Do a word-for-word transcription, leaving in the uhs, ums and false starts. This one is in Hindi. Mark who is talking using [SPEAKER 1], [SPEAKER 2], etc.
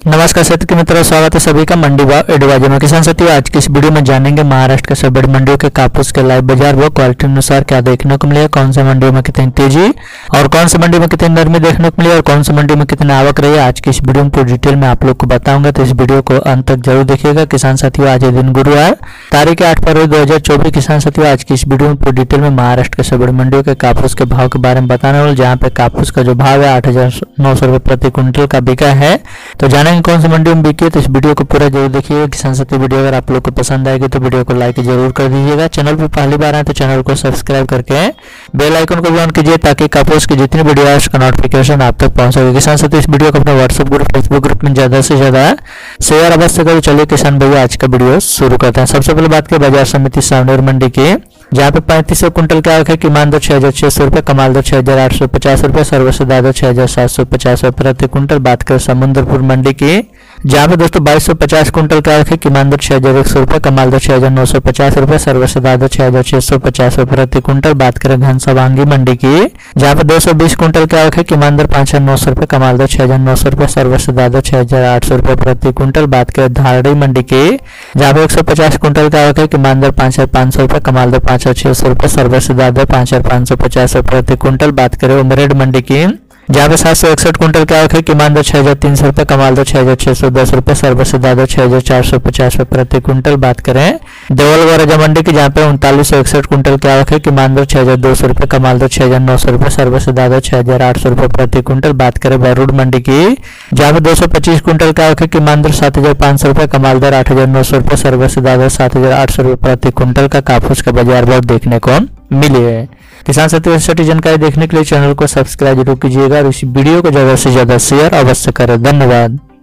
[SPEAKER 1] नमस्कार साथी के मित्रों, स्वागत है सभी का मंडी भाव एडवाइजर में। किसान साथियों, आज की इस वीडियो में जानेंगे महाराष्ट्र के सभी बड़ी मंडियों के कापूस के लाइव बाजार भाव क्वालिटी अनुसार क्या देखने को मिलेगा, कौन से मंडियों में कितनी तेजी और कौन सी मंडी में कितनी नरमी देखने को मिली और कौन सी मंडी में कितनी आवक रही है। आज की इस वीडियो में पूरी डिटेल में आप लोग को बताऊंगा, तो इस वीडियो को अंत तक जरूर देखिएगा। किसान साथियों, आज दिन गुरुवार तारीख आठ फरवरी दो हजार चौबीस। किसान साथियों, आज की इस वीडियो में पूरी डिटेल में महाराष्ट्र के सभी बड़ी मंडियों के कापूस के भाव के बारे में बताने वाले, जहाँ पे कापूस का जो भाव है आठ हजार नौ सौ रुपए प्रति क्विंटल का बिका है। तो जानेंगे कौन सी मंडी में बिकी है, तो इस वीडियो को पूरा जरूर देखिएगा। किसान साथी, वीडियो अगर आप लोग को पसंद आएगी तो वीडियो को लाइक जरूर कर दीजिएगा। चैनल पर पहली बार आए तो चैनल को सब्सक्राइब करके बेल आइकन को भी ऑन कीजिए, ताकि कापूस की जितनी वीडियो है उसका नोटिफिकेशन आप तक पहुंच सके। किसान साथी, इस वीडियो को अपने व्हाट्सएप ग्रुप, फेसबुक ग्रुप में ज्यादा से ज्यादा शेयर अवश्य करें। चलिए किसान भैया, आज का वीडियो शुरू करते हैं। सबसे पहले बात करें बाजार समिति सावनेर मंडी की, जहाँ पे पैंतीस सौ कुंटल की आवक है। किमान दर छह हजार छह सौ रुपए, कमाल दर छह हजार आठ सौ पचास रुपए, सर्वोच्च दाम छह हजार सात सौ पचास रुपए प्रति कुंटल। बात करें समुद्रपुर मंडी की, जहाँ पे दोस्तों बाईस सौ पचास कुंटल की आवक है। किमान दर छह हजार एक सौ रुपए, कमाल दर छह हजार नौ सौ पचास रुपए, सर्वोच्च दाम छह हजार छह सौ पचास रुपए प्रति कुंटल। बात करें घनसावांगी मंडी की, जहाँ पे दो सौ बीस कुंटल की आवक है। किमान दर पाँच हजार नौ सौ रुपए, कमाल दर छह हजार नौ सौ रुपए, सर्वोच्च दाम छह हजार आठ सौ रुपए प्रति कुंटल। बात करें धारड़ी मंडी की, जहाँ पे एक सौ पचास कुंटल की आवक है। किमान दर पाँच हजार पाँच सौ रुपए, कमाल दर पाँच हजार छह सौ रुपए, सर्वोच्च दाम पाँच हजार पाँच सौ पचास रुपए प्रति कुंटल। बात करें उमरेड मंडी की, जहाँ पे सात सौ इकसठ कुंटल की आवक है। किमान दर छह हजार तीन सौ रुपए, कमाल दर छह हजार छह सौ दस रुपए, सर्वोच्च दाम छह हजार चार सौ पचास रुपए प्रति कुंटल। बात करें देवलगढ़ मंडी की, जहाँ पे उनतालीस सौ इकसठ कुंटल की आवक है। किमान दर छह हजार दो सौ रुपए, कमाल दर छह हजार नौ सौ रुपए, सर्वोच्च दाम छह हजार आठ सौ रुपए प्रति कुंटल। बात करें बरूड मंडी की, जहाँ पे दो सौ पच्चीस कुंटल की आवक है। किमान दर सात हजार पाँच सौ रुपए, कमाल दर आठ हजार नौ सौ रुपए, सर्वोच्च दाम सात हजार आठ सौ रुपए प्रति कुंटल का कापूस का बाजार भाव देखने को मिली है। किसान साथियों, सटीक जानकारी देखने के लिए चैनल को सब्सक्राइब जरूर कीजिएगा और इस वीडियो को ज्यादा से ज्यादा शेयर अवश्य करें। धन्यवाद।